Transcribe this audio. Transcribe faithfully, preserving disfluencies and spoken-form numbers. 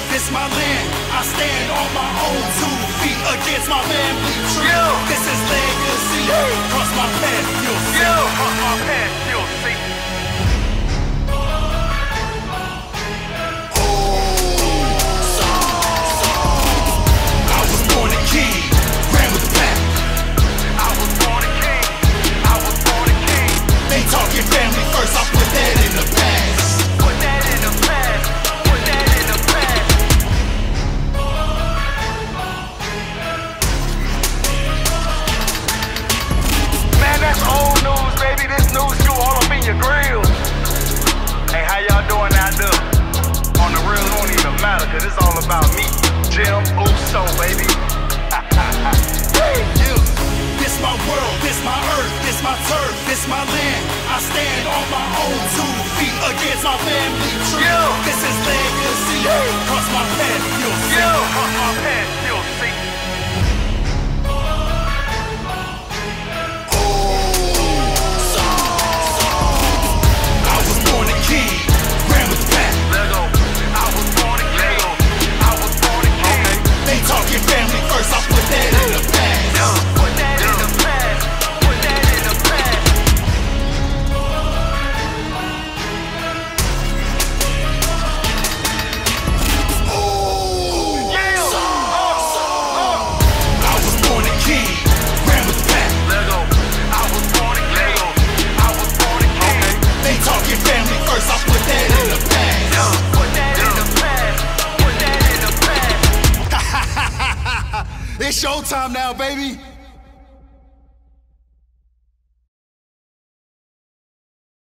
this my land. I stand on my own two feet against my family tree. Yeah. This is legacy. Yeah. Cross my path, you'll see. Yeah. Cross my path, you'll see. Talking family first, I put that in the past. Put that in the past. Put that in the past. Man, that's old news, baby. This news you all up in your grill. Hey, how y'all doing out there? On the real, it don't even matter, cause it's all about me. Jim Uso, baby. Hey, you. This my world, this my earth, this my turf, this my land. I stand on my own two feet against my family tree. Yeah. This is legacy. Yeah. Cross my path, you'll see. Yeah. Cross my path, you'll see. Oh, so, so. I was born a king, ran with the pack. Lego. I was born a king. I was born a king. Okay. They talking family first, I put that in the past. Yeah. Put that in the past. Put that in the past. Oh, yeah. So, so. I was born a king, ran with the pack. Lego. I was born a king. I was born a king. Okay. They talking family first, I put that in the past. Yeah. Put that in the past. Put that in the past. It's showtime now, baby.